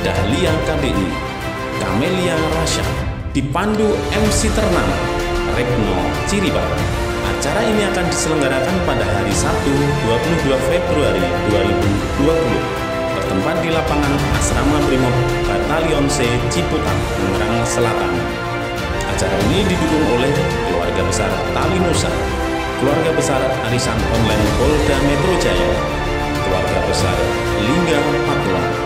Dahlia KBI, Camelia Rasya, dipandu MC ternama Retno Ciribar. Acara ini akan diselenggarakan pada hari Sabtu 22 Februari 2020, bertempat di lapangan Asrama Brimob Batalion C Ciputat, Tangerang Selatan. Acara ini didukung oleh keluarga besar Tali Nusa, keluarga besar Arisan Online Polda Metro Jaya, keluarga besar Lingga Papua,